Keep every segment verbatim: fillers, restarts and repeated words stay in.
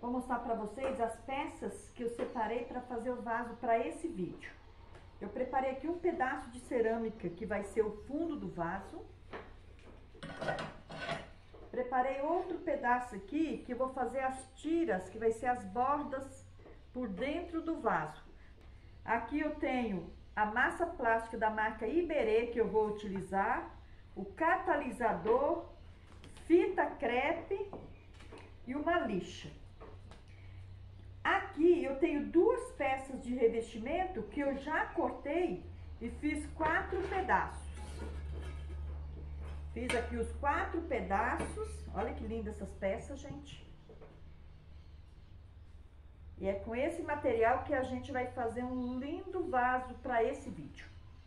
Vou mostrar para vocês as peças que eu separei para fazer o vaso para esse vídeo. Eu preparei aqui um pedaço de cerâmica que vai ser o fundo do vaso. Preparei outro pedaço aqui que eu vou fazer as tiras, que vai ser as bordas por dentro do vaso. Aqui eu tenho a massa plástica da marca Iberê que eu vou utilizar, o catalisador, fita crepe e uma lixa. Aqui eu tenho duas peças de revestimento que eu já cortei e fiz quatro pedaços. Fiz aqui os quatro pedaços. Olha que linda essas peças, gente. E é com esse material que a gente vai fazer um lindo vaso para esse vídeo.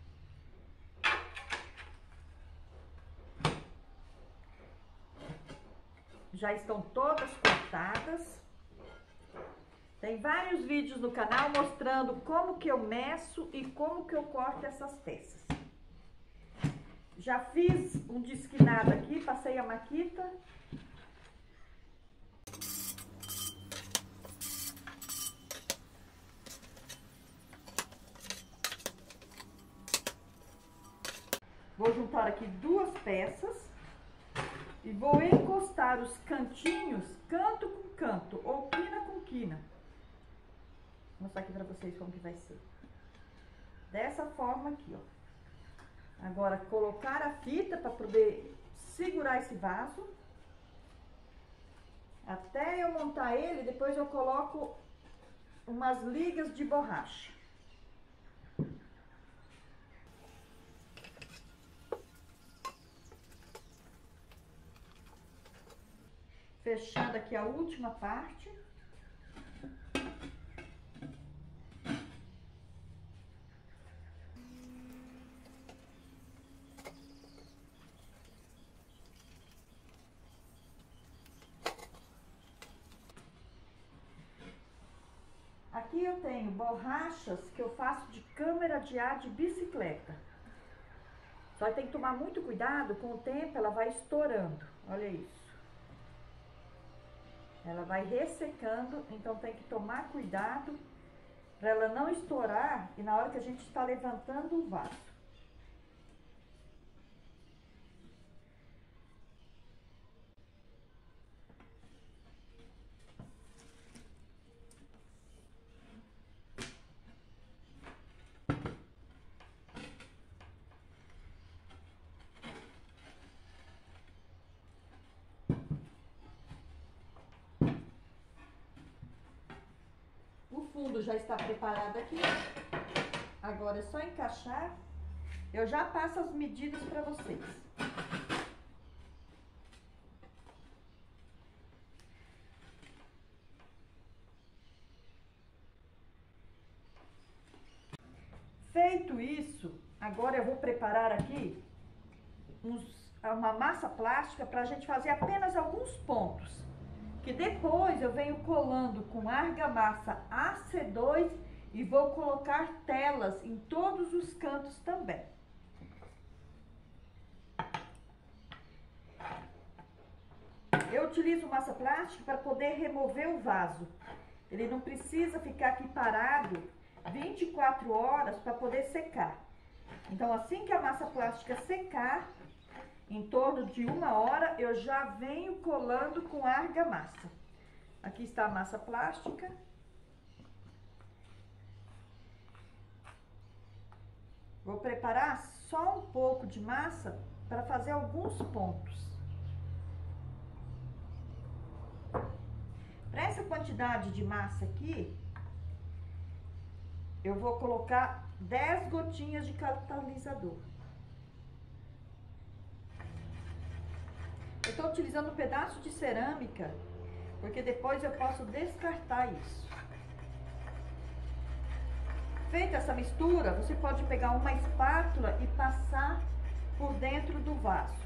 Já estão todas cortadas. Tem vários vídeos no canal mostrando como que eu meço e como que eu corto essas peças. Já fiz um desquinado aqui, passei a maquita. Vou juntar aqui duas peças e vou encostar os cantinhos, canto com canto, ou quina com quina. Vou mostrar aqui pra vocês como que vai ser. Dessa forma aqui, ó. Agora, colocar a fita para poder segurar esse vaso. Até eu montar ele, depois eu coloco umas ligas de borracha. Fechando aqui a última parte. Aqui eu tenho borrachas que eu faço de câmera de ar de bicicleta. Só que tem que tomar muito cuidado, com o tempo ela vai estourando. Olha isso. Ela vai ressecando, então tem que tomar cuidado para ela não estourar e na hora que a gente está levantando o vaso. O fundo já está preparado aqui. Agora é só encaixar. Eu já passo as medidas para vocês. Feito isso, agora eu vou preparar aqui uns, uma massa plástica para a gente fazer apenas alguns pontos. Que depois eu venho colando com argamassa A C dois e vou colocar telas em todos os cantos também. Eu utilizo massa plástica para poder remover o vaso. Ele não precisa ficar aqui parado vinte e quatro horas para poder secar. Então, assim que a massa plástica secar, em torno de uma hora, eu já venho colando com a argamassa. Aqui está a massa plástica. Vou preparar só um pouco de massa para fazer alguns pontos. Para essa quantidade de massa aqui, eu vou colocar dez gotinhas de catalisador. Eu estou utilizando um pedaço de cerâmica, porque depois eu posso descartar isso. Feita essa mistura, você pode pegar uma espátula e passar por dentro do vaso.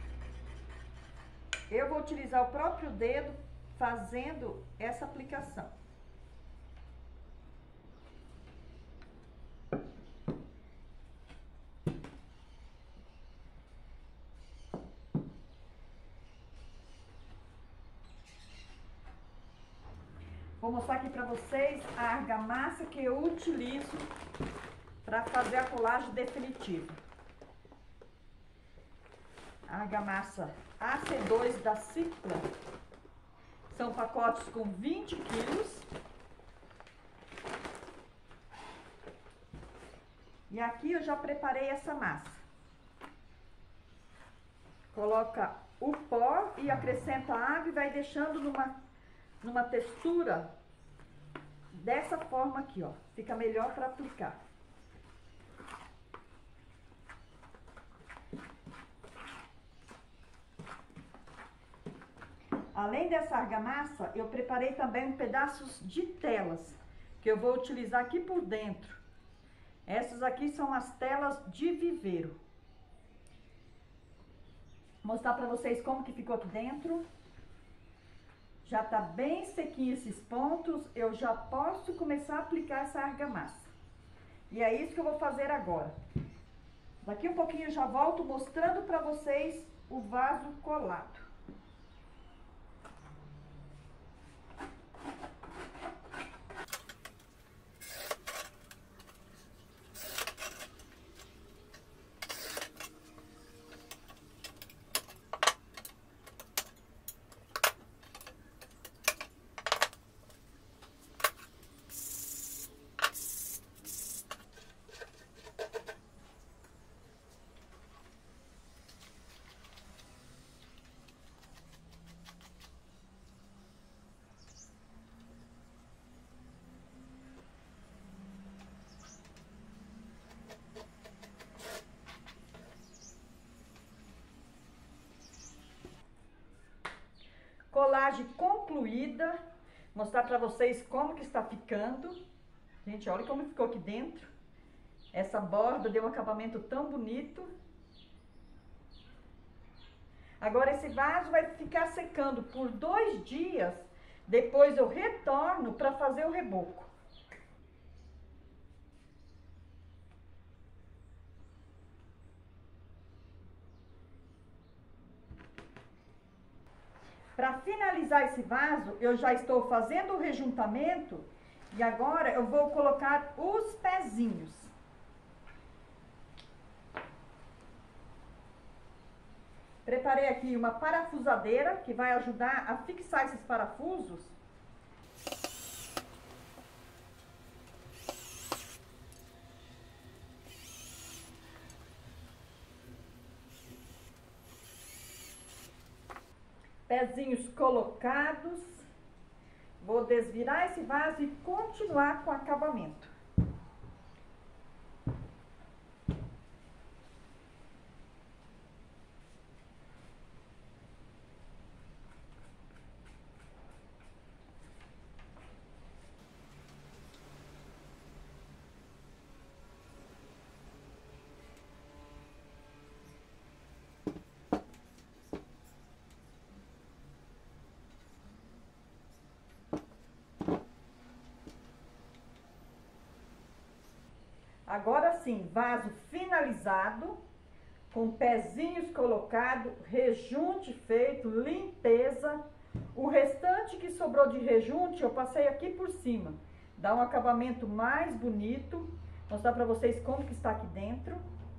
Eu vou utilizar o próprio dedo fazendo essa aplicação. Vou mostrar aqui para vocês a argamassa que eu utilizo para fazer a colagem definitiva. A argamassa A C dois da Cicla. São pacotes com vinte quilos. E aqui eu já preparei essa massa. Coloca o pó e acrescenta água e vai deixando numa, numa textura dessa forma aqui, ó. Fica melhor para aplicar. Além dessa argamassa, eu preparei também pedaços de telas, que eu vou utilizar aqui por dentro. Essas aqui são as telas de viveiro. Vou mostrar para vocês como que ficou aqui dentro. Já tá bem sequinho esses pontos, eu já posso começar a aplicar essa argamassa. E é isso que eu vou fazer agora. Daqui um pouquinho eu já volto mostrando para vocês o vaso colado. Colagem concluída. Mostrar para vocês como que está ficando. Gente, olha como ficou aqui dentro. Essa borda deu um acabamento tão bonito. Agora esse vaso vai ficar secando por dois dias. Depois eu retorno para fazer o reboco. Para finalizar esse vaso, eu já estou fazendo o rejuntamento e agora eu vou colocar os pezinhos. Preparei aqui uma parafusadeira que vai ajudar a fixar esses parafusos. Pezinhos colocados. Vou desvirar esse vaso e continuar com o acabamento. Agora sim, vaso finalizado, com pezinhos colocados, rejunte feito, limpeza. O restante que sobrou de rejunte eu passei aqui por cima. Dá um acabamento mais bonito. Vou mostrar para vocês como que está aqui dentro.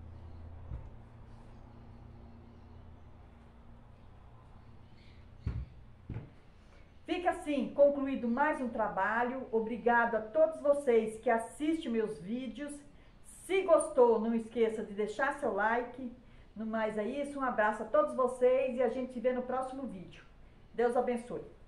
Fica assim, concluído mais um trabalho. Obrigado a todos vocês que assistem meus vídeos. Se gostou, não esqueça de deixar seu like. No mais é isso, um abraço a todos vocês e a gente se vê no próximo vídeo. Deus abençoe.